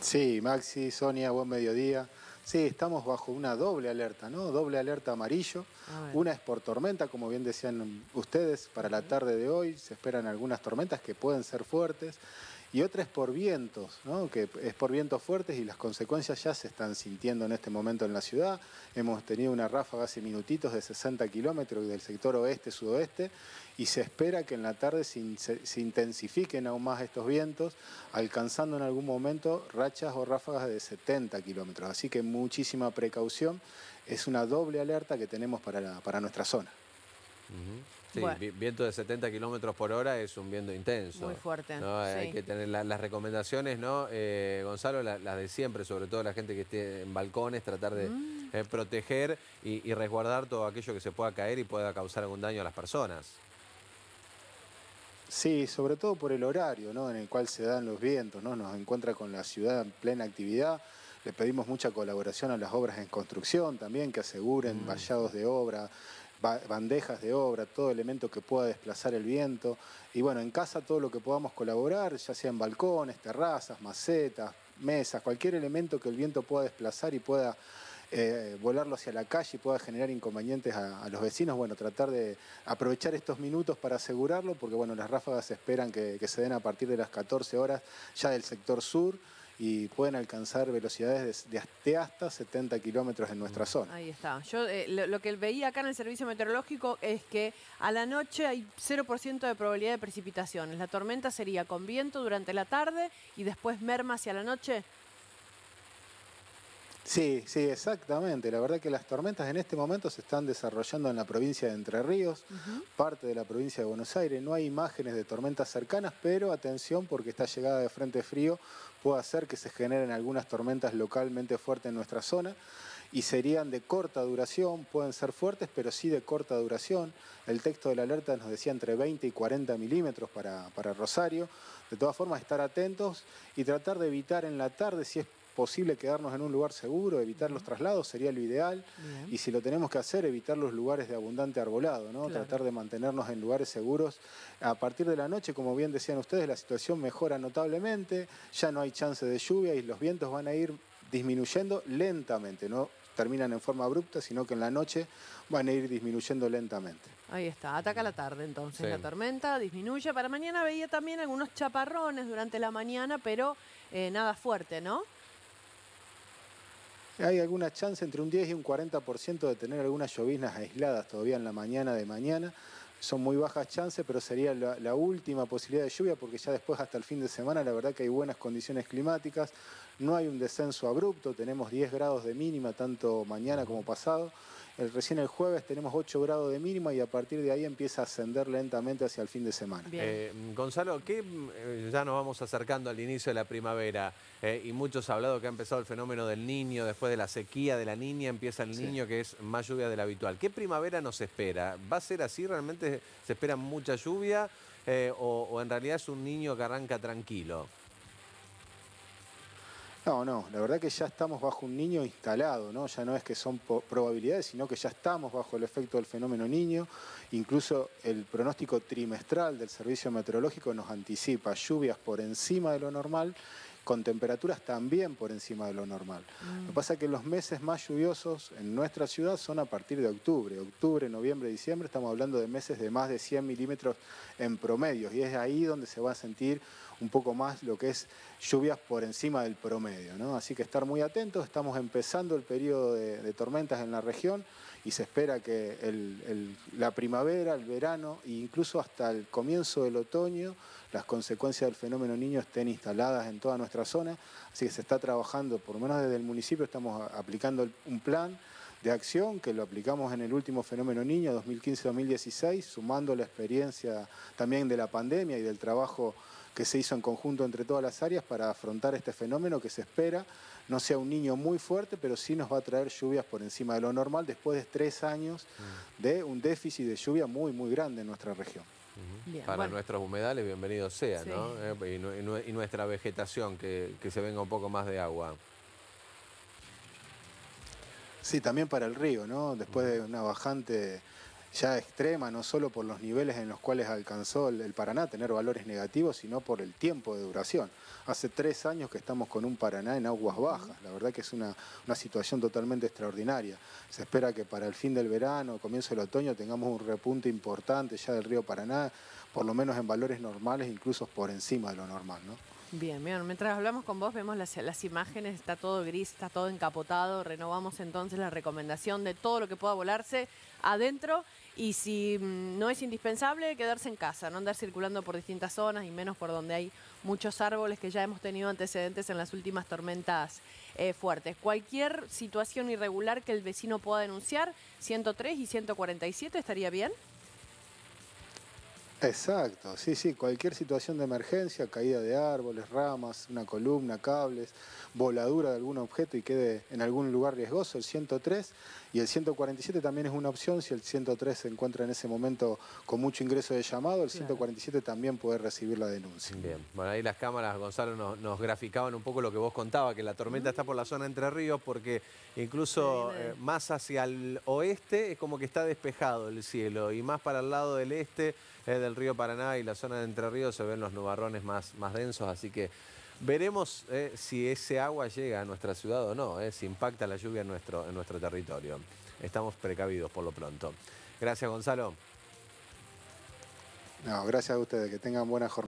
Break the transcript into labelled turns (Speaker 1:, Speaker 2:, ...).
Speaker 1: Sí, Maxi, Sonia, buen mediodía. Sí, estamos bajo una doble alerta, ¿no? Doble alerta amarillo.
Speaker 2: A ver.
Speaker 1: Una es por tormenta, como bien decían ustedes, para la tarde de hoy se esperan algunas tormentas que pueden ser fuertes. Y otra es por vientos, ¿no? Que es por vientos fuertes y las consecuencias ya se están sintiendo en este momento en la ciudad. Hemos tenido una ráfaga hace minutitos de 60 kilómetros del sector oeste-sudoeste y se espera que en la tarde se intensifiquen aún más estos vientos, alcanzando en algún momento rachas o ráfagas de 70 kilómetros. Así que muchísima precaución. Es una doble alerta que tenemos para nuestra zona.
Speaker 3: Sí,
Speaker 2: Bueno,
Speaker 3: viento de 70 kilómetros por hora es un viento intenso.
Speaker 2: muy fuerte,
Speaker 3: ¿No? Hay
Speaker 2: sí.
Speaker 3: que tener las recomendaciones, ¿no? Gonzalo, las de siempre, sobre todo la gente que esté en balcones, tratar de proteger y resguardar todo aquello que se pueda caer y pueda causar algún daño a las personas.
Speaker 1: Sí, sobre todo por el horario, ¿no? En el cual se dan los vientos, ¿no? Nos encuentra con la ciudad en plena actividad. Le pedimos mucha colaboración a las obras en construcción también, que aseguren vallados de obra, bandejas de obra, todo elemento que pueda desplazar el viento. Y bueno, en casa todo lo que podamos colaborar, ya sea en balcones, terrazas, macetas, mesas, cualquier elemento que el viento pueda desplazar y pueda volarlo hacia la calle y pueda generar inconvenientes a los vecinos, bueno, tratar de aprovechar estos minutos para asegurarlo, porque bueno, las ráfagas se esperan que se den a partir de las 14 horas ya del sector sur y pueden alcanzar velocidades de hasta 70 kilómetros en nuestra zona.
Speaker 2: Ahí está. Yo lo que veía acá en el servicio meteorológico es que a la noche hay 0% de probabilidad de precipitaciones. La tormenta sería con viento durante la tarde y después merma hacia la noche.
Speaker 1: Sí, sí, exactamente. La verdad que las tormentas en este momento se están desarrollando en la provincia de Entre Ríos, parte de la provincia de Buenos Aires. No hay imágenes de tormentas cercanas, pero atención porque esta llegada de frente frío puede hacer que se generen algunas tormentas localmente fuertes en nuestra zona y serían de corta duración, pueden ser fuertes, pero sí de corta duración. El texto de la alerta nos decía entre 20 y 40 milímetros para Rosario. De todas formas, estar atentos y tratar de evitar en la tarde, si es posible, quedarnos en un lugar seguro, evitar los traslados sería lo ideal.
Speaker 2: Bien.
Speaker 1: Y si lo tenemos que hacer, evitar los lugares de abundante arbolado, ¿no?
Speaker 2: Claro.
Speaker 1: Tratar de mantenernos en lugares seguros. A partir de la noche, como bien decían ustedes, la situación mejora notablemente, ya no hay chance de lluvia y los vientos van a ir disminuyendo lentamente, no terminan en forma abrupta, sino que en la noche van a ir disminuyendo lentamente.
Speaker 2: Ahí está, ataca la tarde entonces,
Speaker 3: Sí.
Speaker 2: la tormenta disminuye. Para mañana veía también algunos chaparrones durante la mañana, pero nada fuerte, ¿no?
Speaker 1: Hay alguna chance entre un 10 y un 40% de tener algunas lloviznas aisladas todavía en la mañana de mañana. Son muy bajas chances, pero sería la última posibilidad de lluvia porque ya después hasta el fin de semana la verdad que hay buenas condiciones climáticas. No hay un descenso abrupto, tenemos 10 grados de mínima tanto mañana como pasado. Recién el jueves tenemos 8 grados de mínima y a partir de ahí empieza a ascender lentamente hacia el fin de semana.
Speaker 2: Bien.
Speaker 3: Gonzalo, ya nos vamos acercando al inicio de la primavera y muchos han hablado que ha empezado el fenómeno del Niño, después de la sequía de la Niña empieza el Niño, que es más lluvia de la habitual. ¿Qué primavera nos espera? ¿Va a ser así? ¿Realmente se espera mucha lluvia o en realidad es un Niño que arranca tranquilo?
Speaker 1: No, la verdad que ya estamos bajo un Niño instalado, ¿no? Ya no es que son probabilidades, sino que ya estamos bajo el efecto del fenómeno Niño. Incluso el pronóstico trimestral del Servicio Meteorológico nos anticipa lluvias por encima de lo normal, con temperaturas también por encima de lo normal. Lo que pasa es que los meses más lluviosos en nuestra ciudad son a partir de octubre. Octubre, noviembre, diciembre, estamos hablando de meses de más de 100 milímetros en promedio. Y es ahí donde se va a sentir un poco más lo que es lluvias por encima del promedio, ¿no? Así que estar muy atentos, estamos empezando el periodo de tormentas en la región y se espera que la primavera, el verano e incluso hasta el comienzo del otoño las consecuencias del fenómeno Niño estén instaladas en toda nuestra zona, así que se está trabajando, por lo menos desde el municipio estamos aplicando un plan de acción que lo aplicamos en el último fenómeno Niño 2015-2016, sumando la experiencia también de la pandemia y del trabajo que se hizo en conjunto entre todas las áreas para afrontar este fenómeno que se espera no sea un Niño muy fuerte, pero sí nos va a traer lluvias por encima de lo normal después de 3 años de un déficit de lluvia muy, muy grande en nuestra región.
Speaker 2: Bien,
Speaker 3: Para
Speaker 2: bueno.
Speaker 3: nuestros humedales, bienvenido sea,
Speaker 2: Sí.
Speaker 3: ¿no? Y nuestra vegetación, que se venga un poco más de agua.
Speaker 1: Sí, también para el río, ¿no? Después de una bajante ya extrema, no solo por los niveles en los cuales alcanzó el Paraná, tener valores negativos, sino por el tiempo de duración. Hace 3 años que estamos con un Paraná en aguas bajas, la verdad que es una situación totalmente extraordinaria. Se espera que para el fin del verano, comienzo del otoño, tengamos un repunte importante ya del río Paraná, por lo menos en valores normales, incluso por encima de lo normal, ¿no?
Speaker 2: Bien, bien. Mientras hablamos con vos, vemos las imágenes, está todo gris, está todo encapotado. Renovamos entonces la recomendación de todo lo que pueda volarse adentro. Y si no es indispensable, quedarse en casa, no andar circulando por distintas zonas y menos por donde hay muchos árboles, que ya hemos tenido antecedentes en las últimas tormentas fuertes. Cualquier situación irregular que el vecino pueda denunciar, 103 y 147, ¿estaría bien?
Speaker 1: Exacto, sí, sí, cualquier situación de emergencia, caída de árboles, ramas, una columna, cables, voladura de algún objeto y quede en algún lugar riesgoso, el 103, y el 147 también es una opción si el 103 se encuentra en ese momento con mucho ingreso de llamado, el 147 también puede recibir la denuncia.
Speaker 3: Bien, bueno, ahí las cámaras, Gonzalo, nos graficaban un poco lo que vos contabas, que la tormenta está por la zona de Entre Ríos, porque incluso más hacia el oeste es como que está despejado el cielo, y más para el lado del este del río Paraná y la zona de Entre Ríos se ven los nubarrones más densos, así que veremos si ese agua llega a nuestra ciudad o no, si impacta la lluvia en nuestro territorio. Estamos precavidos por lo pronto. Gracias, Gonzalo.
Speaker 1: No, gracias a ustedes, que tengan buena jornada.